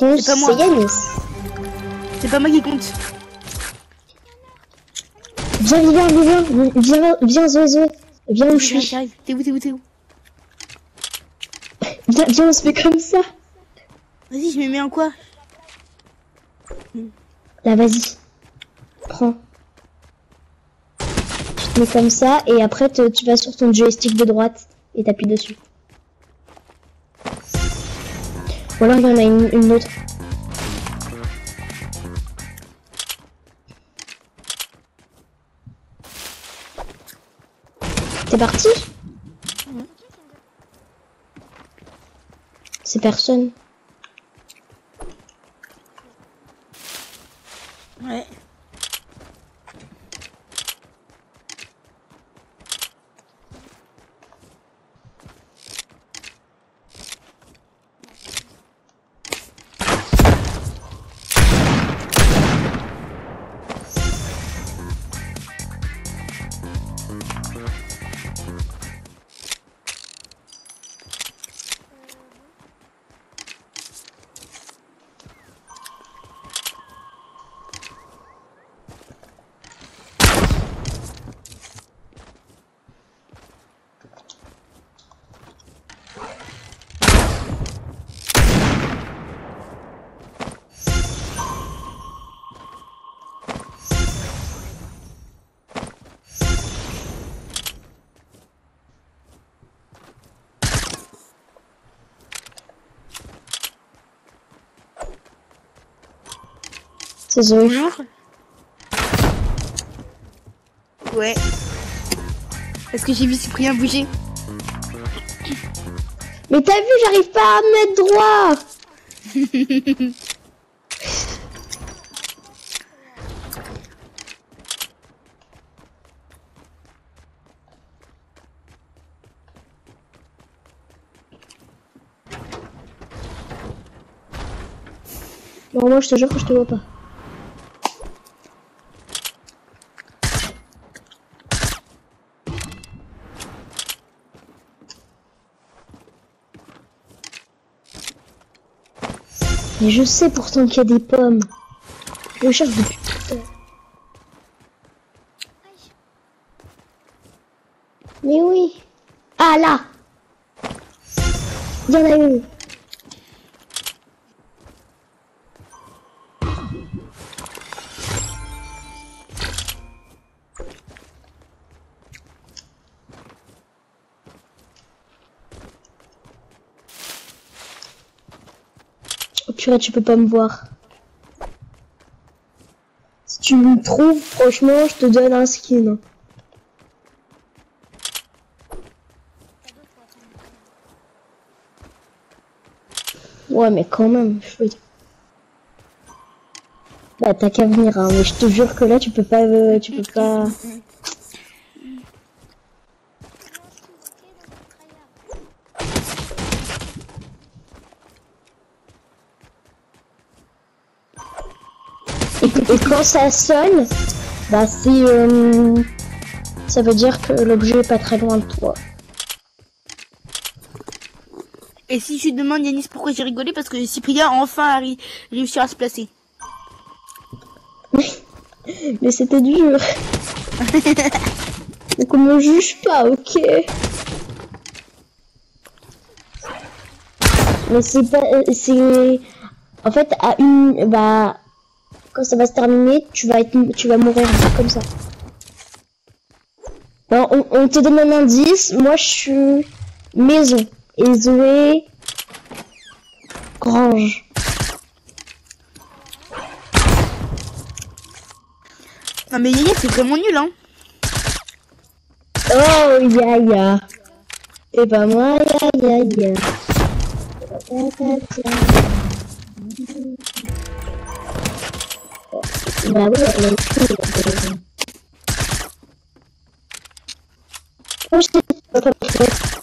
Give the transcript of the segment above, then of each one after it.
C'est pas moi. C'est Yanis. C'est pas moi qui compte. Viens, Zoé. Viens où je suis. J'arrive. T'es où? Viens, on se fait comme ça. Vas-y, je me mets en quoi? Là, vas-y. Prends. Tu te mets comme ça et après tu vas sur ton joystick de droite et t'appuies dessus. Ou alors il y en a une autre. T'es parti? C'est personne. Ouais. C'est Zoé. Bonjour. Ouais. Parce que j'ai vu Cyprien bouger. Mais t'as vu, j'arrive pas à me mettre droit. Non, moi je te jure que je te vois pas. Mais je sais pourtant qu'il y a des pommes. Je le cherche depuis tout à l'heure. Mais oui. Ah là. Il y en a une. Oh purée, tu peux pas me voir. Si tu me trouves, franchement, je te donne un skin. Ouais, mais quand même, je veux dire. Bah, t'as qu'à venir, hein, mais je te jure que là, tu peux pas, tu peux pas. Et quand ça sonne, bah c'est, ça veut dire que l'objet est pas très loin de toi. Et si je demande Yanis pourquoi j'ai rigolé, parce que Cyprien a enfin réussi à se placer. Mais c'était dur. Donc on me juge pas, ok. Mais c'est pas, c'est, en fait à une, bah quand ça va se terminer, tu vas mourir comme ça. Alors, on te donne un indice. Moi, je suis maison et Zoé grange. Non mais Yanis c'est vraiment nul hein. Oh ya. Et bah moi ya. Bah oui, elle a écrit. Oh, je sais pas comment faire.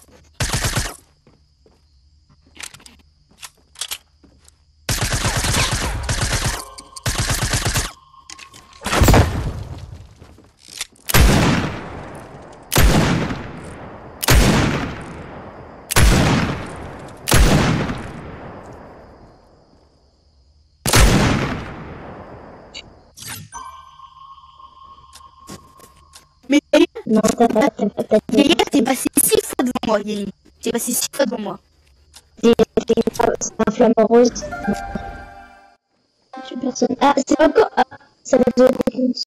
Non, t'as pas Hier, t'es passé 6 fois devant moi, Yannick. T'es passé 6 fois devant moi. c'est un flamme rose. Je suis personne. Ah, c'est encore. Ah, ça va te donner des comptes.